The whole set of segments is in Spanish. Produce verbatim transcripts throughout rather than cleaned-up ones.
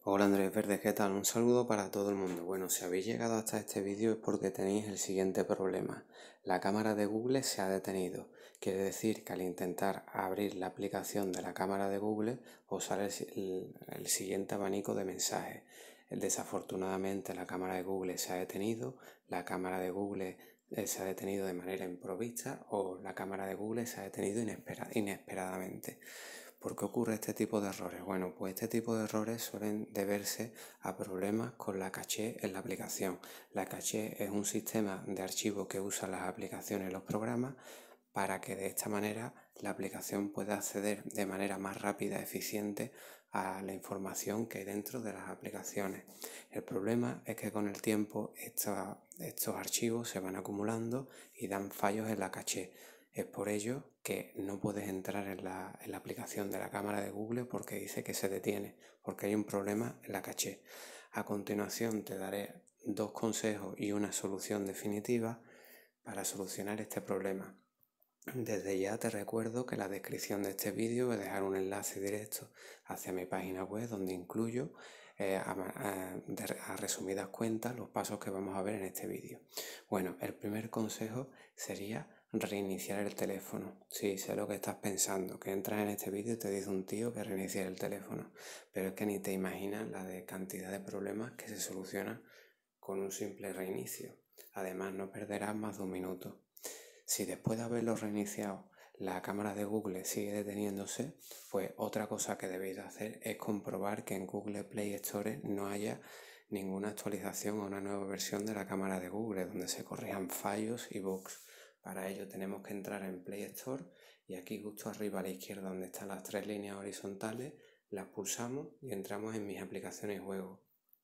Hola Andrés Verde, ¿qué tal? Un saludo para todo el mundo. Bueno, si habéis llegado hasta este vídeo es porque tenéis el siguiente problema. La cámara de Google se ha detenido. Quiere decir que al intentar abrir la aplicación de la cámara de Google os sale el, el, el siguiente abanico de mensajes. Desafortunadamente la cámara de Google se ha detenido, la cámara de Google eh, se ha detenido de manera improvista o la cámara de Google se ha detenido inespera, inesperadamente. ¿Por qué ocurre este tipo de errores? Bueno, pues este tipo de errores suelen deberse a problemas con la caché en la aplicación. La caché es un sistema de archivo que usan las aplicaciones y los programas para que de esta manera la aplicación pueda acceder de manera más rápida y eficiente a la información que hay dentro de las aplicaciones. El problema es que con el tiempo esta, estos archivos se van acumulando y dan fallos en la caché. Es por ello que no puedes entrar en la, en la aplicación de la cámara de Google porque dice que se detiene, porque hay un problema en la caché. A continuación te daré dos consejos y una solución definitiva para solucionar este problema. Desde ya te recuerdo que en la descripción de este vídeo voy a dejar un enlace directo hacia mi página web donde incluyo eh, a, a, a resumidas cuentas los pasos que vamos a ver en este vídeo. Bueno, el primer consejo sería reiniciar el teléfono. Sí, sé lo que estás pensando, que entras en este vídeo y te dice un tío que reinicie el teléfono, pero es que ni te imaginas la de cantidad de problemas que se solucionan con un simple reinicio. Además, no perderás más de un minuto. Si después de haberlo reiniciado la cámara de Google sigue deteniéndose, pues otra cosa que debéis hacer es comprobar que en Google Play Store no haya ninguna actualización o una nueva versión de la cámara de Google donde se corrijan fallos y bugs. Para ello tenemos que entrar en Play Store y aquí justo arriba a la izquierda donde están las tres líneas horizontales las pulsamos y entramos en mis aplicaciones y juegos.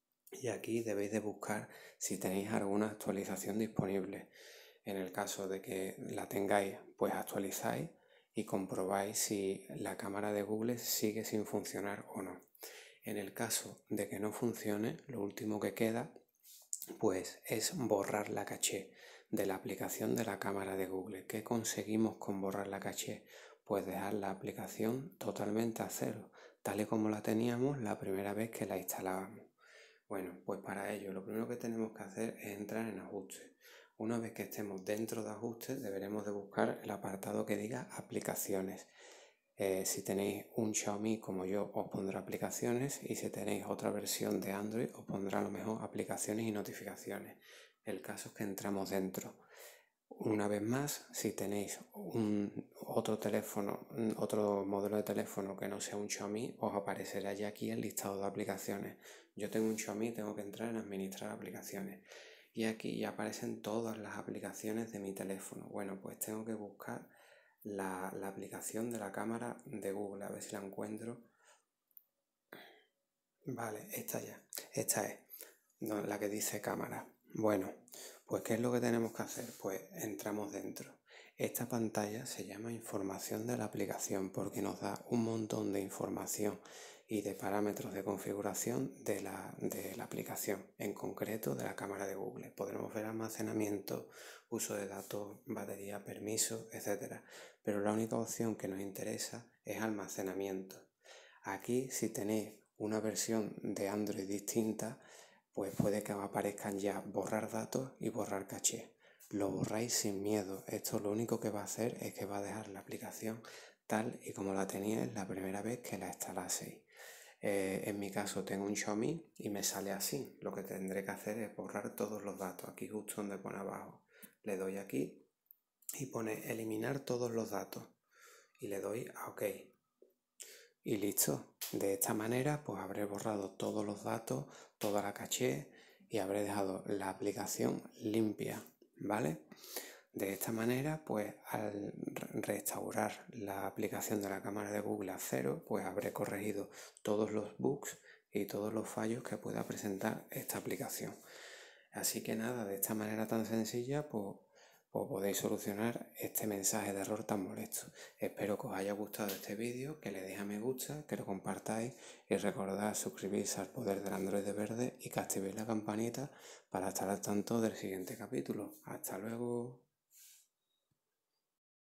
Y aquí debéis de buscar si tenéis alguna actualización disponible. En el caso de que la tengáis, pues actualizáis y comprobáis si la cámara de Google sigue sin funcionar o no. En el caso de que no funcione, lo último que queda pues es borrar la caché de la aplicación de la cámara de Google. ¿Qué conseguimos con borrar la caché? Pues dejar la aplicación totalmente a cero, tal y como la teníamos la primera vez que la instalábamos. Bueno, pues para ello lo primero que tenemos que hacer es entrar en ajustes. Una vez que estemos dentro de ajustes deberemos de buscar el apartado que diga aplicaciones. Eh, si tenéis un Xiaomi como yo os pondrá aplicaciones y si tenéis otra versión de Android os pondrá a lo mejor aplicaciones y notificaciones. El caso es que entramos dentro. Una vez más, si tenéis un, otro teléfono, otro modelo de teléfono que no sea un Xiaomi, os aparecerá ya aquí el listado de aplicaciones. Yo tengo un Xiaomi, tengo que entrar en administrar aplicaciones. Y aquí ya aparecen todas las aplicaciones de mi teléfono. Bueno, pues tengo que buscar la, la aplicación de la cámara de Google, a ver si la encuentro. Vale, esta ya, esta es, no, la que dice cámara. Bueno, pues ¿qué es lo que tenemos que hacer? Pues entramos dentro. Esta pantalla se llama información de la aplicación porque nos da un montón de información y de parámetros de configuración de la, de la aplicación, en concreto de la cámara de Google. Podremos ver almacenamiento, uso de datos, batería, permisos, etcétera. Pero la única opción que nos interesa es almacenamiento. Aquí, si tenéis una versión de Android distinta, pues puede que os aparezcan ya borrar datos y borrar caché. Lo borráis sin miedo. Esto lo único que va a hacer es que va a dejar la aplicación tal y como la teníais la primera vez que la instalaseis. Eh, en mi caso tengo un Xiaomi y me sale así. Lo que tendré que hacer es borrar todos los datos. Aquí justo donde pone abajo. Le doy aquí y pone eliminar todos los datos. Y le doy a OK. Y listo. De esta manera pues habré borrado todos los datos, toda la caché y habré dejado la aplicación limpia, ¿vale? De esta manera pues al restaurar la aplicación de la cámara de Google a cero pues habré corregido todos los bugs y todos los fallos que pueda presentar esta aplicación. Así que nada, de esta manera tan sencilla pues pues podéis solucionar este mensaje de error tan molesto. Espero que os haya gustado este vídeo, que le deis a me gusta, que lo compartáis y recordad suscribirse al poder del Android verde y que activéis la campanita para estar al tanto del siguiente capítulo. Hasta luego.